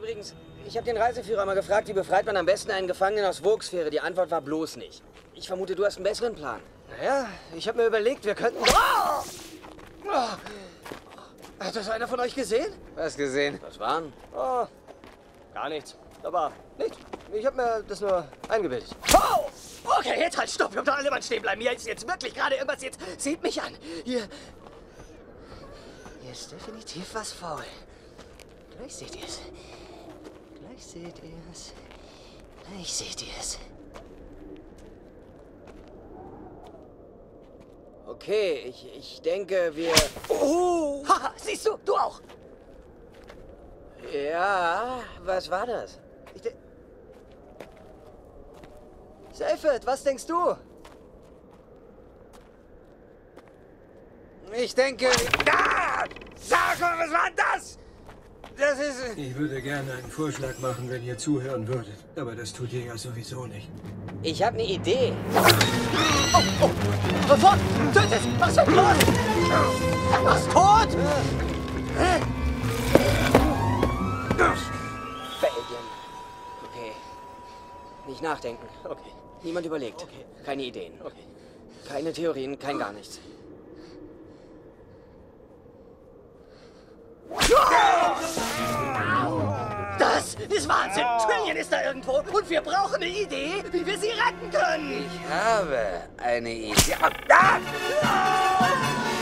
Übrigens, ich habe den Reiseführer mal gefragt, wie befreit man am besten einen Gefangenen aus Vogue-Sphäre. Die Antwort war bloß nicht. Ich vermute, du hast einen besseren Plan. Naja, ich habe mir überlegt, wir könnten... Oh! Oh! Hat das einer von euch gesehen? Was gesehen? Was waren? Oh, gar nichts. Aber nichts. Ich habe mir das nur eingebildet. Oh! Okay, jetzt halt, stopp. Wir müssen alle mal stehen bleiben. Hier ist jetzt wirklich gerade irgendwas. Jetzt seht mich an. Hier ist definitiv was faul. Gleich seht ihr es. Gleich seht ihr es. Gleich seht ihr es. Okay, ich denke, wir... Oh! Haha, siehst du? Du auch. Ja, was war das? Seyfried, was denkst du? Ich denke... Ah! Sag mal, was war das? Das ist... Ich würde gerne einen Vorschlag machen, wenn ihr zuhören würdet. Aber das tut ihr ja sowieso nicht. Ich habe eine Idee. Oh! Sofort! Tötet es! Mach's weg! Mach's tot! Belgien. Okay. Nicht nachdenken. Okay. Niemand überlegt. Okay. Keine Ideen. Okay. Keine Theorien, kein gar nichts. Das ist Wahnsinn! Trillian ist da irgendwo und wir brauchen eine Idee, wie wir sie retten können! Ich habe eine Idee. Ah!